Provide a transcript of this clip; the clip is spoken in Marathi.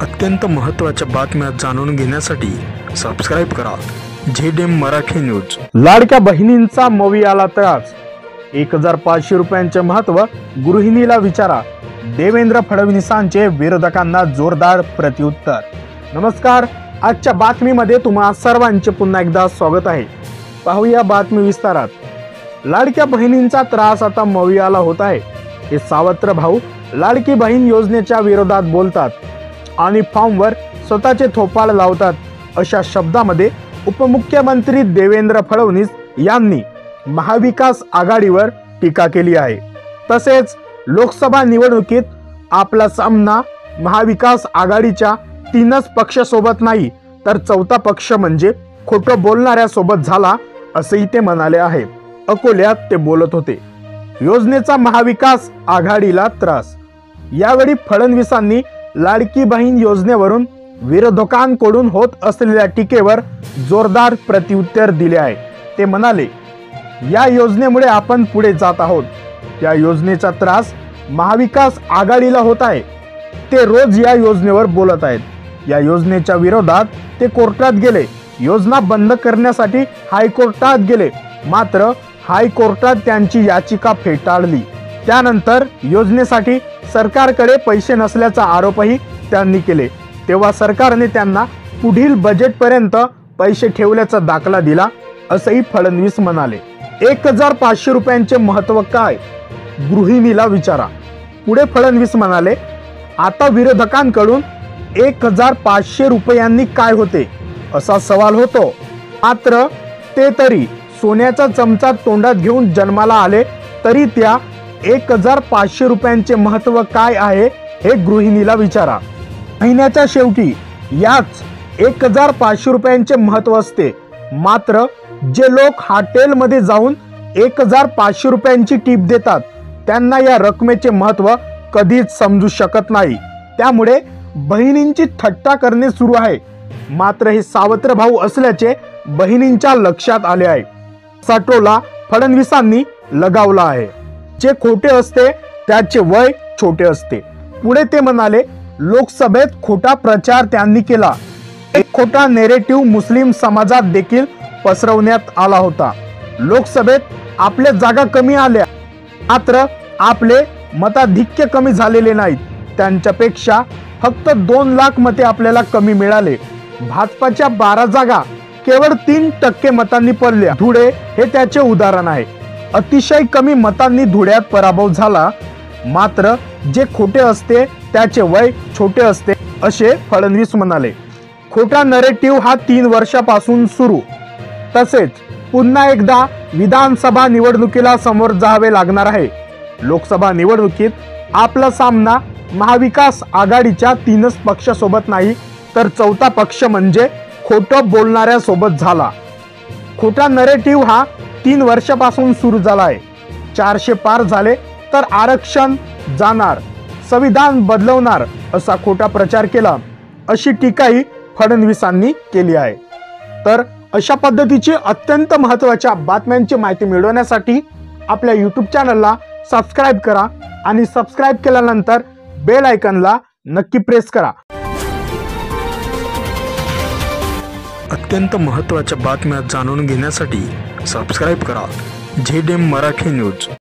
अत्यंत महत्त्वाच्या बातम्या जाणून घेण्यासाठी सबस्क्राइब करा झेडएम मराठी न्यूज। लाडक्या बहिणींचा मोवियाला त्रास, 1500 रुपयांचे महत्त्व गृहिणीला विचारा, देवेंद्र फडणवीसांचे विरोधकांना जोरदार प्रत्युत्तर। नमस्कार, आजच्या बातमीमध्ये तुम्हा सर्वांचे पुन्हा एकदा स्वागत आहे। पाहूया बातमी विस्तारात। लाडक्या बहिणींचा त्रास आता मोवियाला होत आहे। हे सावत्र भाऊ लाडकी बहीण योजनेच्या विरोधात बोलतात आणि फॉर्मवर स्वतःचे थोपाड लावतात। अशा शब्दामध्ये उपमुख्यमंत्री देवेंद्र फडणवीस यांनी महाविकास आघाडीवर टीका केली आहे। तसेच लोकसभा निवडणुकीत आपला सामना महाविकास आघाडीच्या 3च पक्षासोबत नाही तर चौथा पक्ष म्हणजे खोटं बोलणाऱ्या सोबत झाला असेही ते म्हणाले आहे। अकोल्यात ते बोलत होते। योजनेचा महाविकास आघाडीला त्रास। यावेळी फडणवीसांनी लाडकी बहीण योजनेवरून विरोधकांकडून होत असलेल्या टीकेवर जोरदार प्रत्युत्तर दिले आहे। ते म्हणाले, या योजनेमुळे आपण पुढे जात आहोत। या योजनेचा त्रास महाविकास आघाडीला होत आहे। ते रोज या योजनेवर बोलत आहेत। या योजनेच्या विरोधात ते कोर्टात गेले। योजना बंद करण्यासाठी हायकोर्टात गेले, मात्र हायकोर्टात त्यांची याचिका फेटाळली। त्यानंतर योजनेसाठी सरकारकडे पैसे नसल्याचा आरोपही त्यांनी केले। तेव्हा सरकारने त्यांना पुढील बजेटपर्यंत पैसे ठेवल्याचा दाखला दिला असंही फडणवीस म्हणाले। 1500 रुपयांचे महत्त्व काय, गृहिणीला विचारा। पुढे फडणवीस म्हणाले, आता विरोधकांकडून 1500 रुपयांनी काय होते असा सवाल होतो, मात्र ते तरी सोन्याचा चमचा तोंडात घेऊन जन्माला आले तरी त्या 1500 रुपयांचे महत्त्व काय आहे हे गृहिणीला विचारा। महिन्याच्या शेवटी याच 1500 रुपयांचे महत्त्व असते, मात्र जे लोक हॉटेलमध्ये जाऊन 1500 रुपयांची टिप देतात त्यांना या रकमेचे महत्त्व कधीच समजू शकत नाही। त्यामुळे बहिणींची थट्टा करणे सुरू आहे। मात्र हे सावत्र भाऊ असल्याचे बहिणींच्या लक्षात आले आहे। असा टोला फडणवीसांनी लगावला आहे। जे खोटे असते त्याचे वय छोटे असते। पुढे ते म्हणाले, लोकसभेत खोटा प्रचार त्यांनी केला। एक खोटा नेरेटिव्ह मुस्लिम समाजात देखील पसरवण्यात आला होता। लोकसभेत आपल्या जागा कमी आल्या, मात्र आपले मताधिक्य कमी झालेले नाहीत। त्यांच्यापेक्षा फक्त 2 लाख मते आपल्याला कमी मिळाले। भाजपाच्या 12 जागा केवळ 3% मतांनी पडल्या। धुळे हे त्याचे उदाहरण आहे। अतिशय कमी मतांनी धुळ्यात पराभव झाला। मात्र जे खोटे असते त्याचे वय छोटे असते असे फडणवीस म्हणाले। खोटा नरेटिव्ह हा 3 वर्षापासून सुरू। तसेच पुन्हा एकदा विधानसभा निवडणुकीला समोर जावे लागणार आहे। लोकसभा निवडणुकीत आपला सामना महाविकास आघाडीच्या 3च पक्षासोबत नाही तर चौथा पक्ष म्हणजे खोटं बोलणाऱ्या सोबत झाला। खोटा नरेटिव्ह हा 3 वर्षापासून सुरू झाला आहे। 400 पार झाले तर आरक्षण जाणार, संविधान बदलवणार असा खोटा प्रचार केला अशी टीकाही फडणवीसांनी केली आहे। तर अशा पद्धतीची अत्यंत महत्त्वाच्या बातम्यांची माहिती मिळवण्यासाठी आपल्या YouTube चॅनलला सबस्क्राइब करा आणि सबस्क्राइब केल्यानंतर बेल आयकॉनला नक्की प्रेस करा। अत्यंत महत्त्वाच्या बातम्या जाणून घेण्यासाठी सबस्क्राइब करा झेडएम मराठी न्यूज।